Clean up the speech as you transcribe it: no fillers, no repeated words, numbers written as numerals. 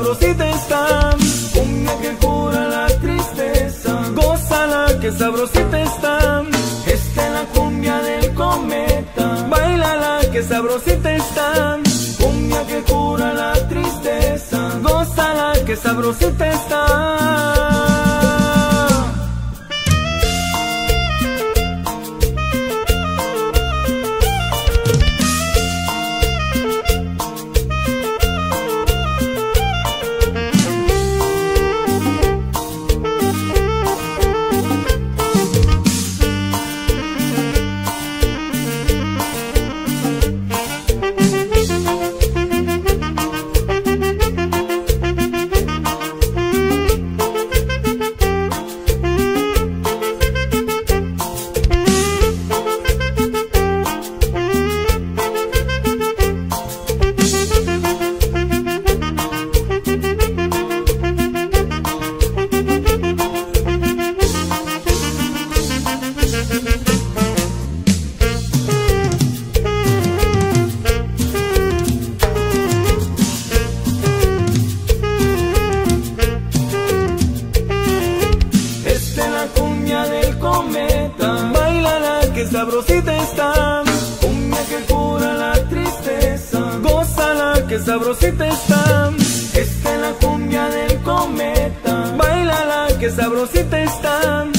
sabrosita está. Cumbia que cura la tristeza, gózala que sabrosita está. Esta es la cumbia del cometa, bailala que sabrosita está. Cumbia que cura la tristeza, gózala que sabrosita está. Sabrosita está, cumbia que cura la tristeza, gózala que sabrosita está. Esta es la cumbia del cometa, bailala que sabrosita está.